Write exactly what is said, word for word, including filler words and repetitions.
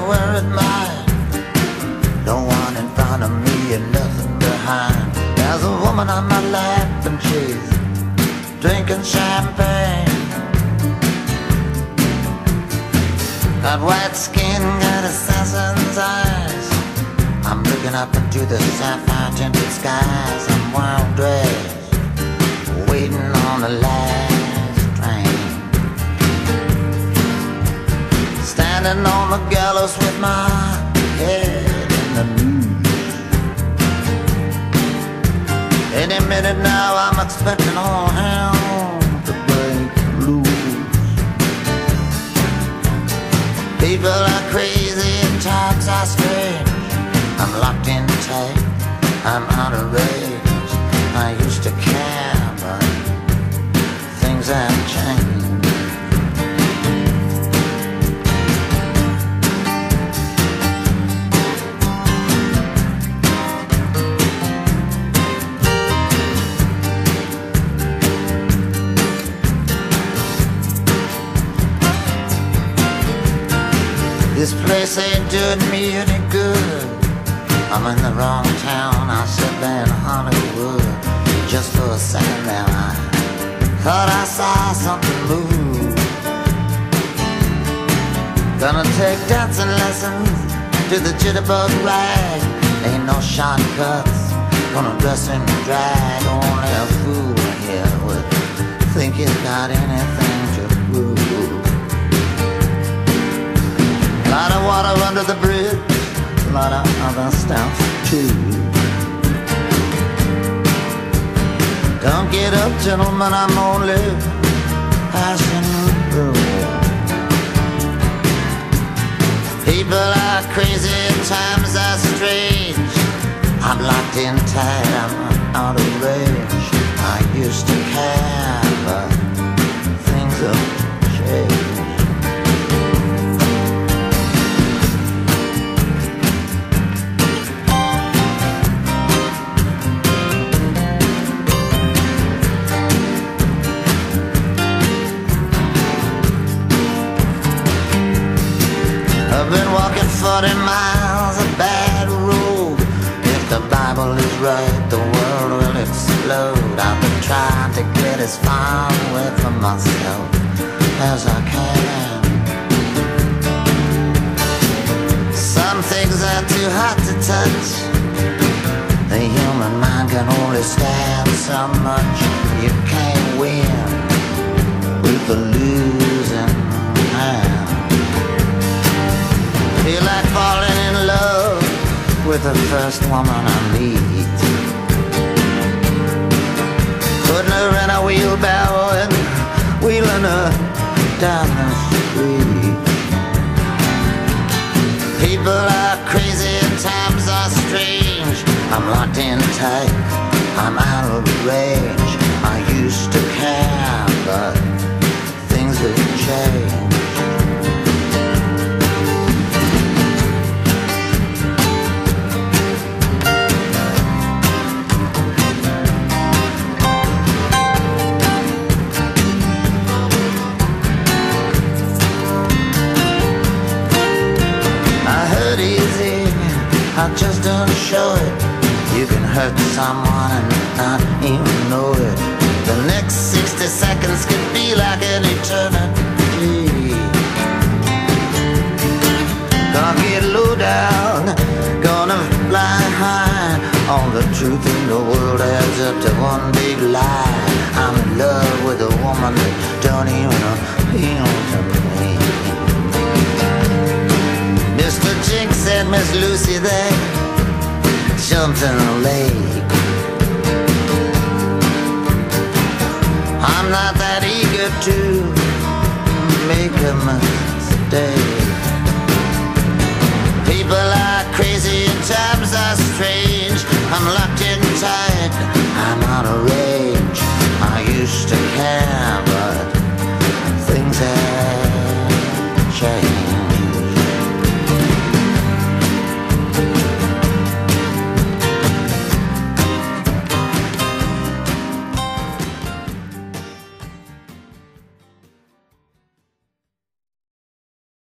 everywhere admired. No one in front of me and nothing behind. There's a woman on my lap and she's drinking champagne. Got white skin, got assassin's eyes. I'm looking up into the sapphire tinted skies. I'm well dressed, waiting on the last train. Standing on the gallows with my head in the news. Any minute now I'm expecting all hell to break loose. People are crazy and times are strange. I'm locked in tight, I'm out of range. I used to care, but things have changed. This place ain't doing me any good. I'm in the wrong town, I said there in Hollywood. Just for a second there I thought I saw something move. Gonna take dancing lessons to the jitterbug rag. Ain't no shortcuts, gonna dress in drag. Only a fool here would think he's got anything to prove. Lot of water under the bridge, a lot of other stuff too. Don't get up, gentlemen, I'm only passing through. People are crazy and times are strange. I'm locked in tight, I'm out of range. I used to care, but things have changed. I've been walking forty miles of bad road. If the Bible is right, the world will explode. I've been trying to get as far away from myself as I can. Some things are too hot to touch. The human mind can only stand so much. You can't win with the losing hand. Feel like falling in love with the first woman I meet. Putting her in a wheelbarrow and wheeling her down the street. People are crazy and times are strange. I'm locked in tight, I'm out of range. I used to care, but things have changed. I just don't show it. You can hurt someone and not even know it. The next sixty seconds could be like an eternity. Gonna get low down, gonna fly high. All the truth in the world adds up to one big lie. I'm in love with a woman that don't even appeal to me. Mister Jinx and Miss Lucy, they jumped in the lake. I'm not that eager to make a mistake. People are crazy and times are strange. I'm locked in tight, I'm out of range. I used to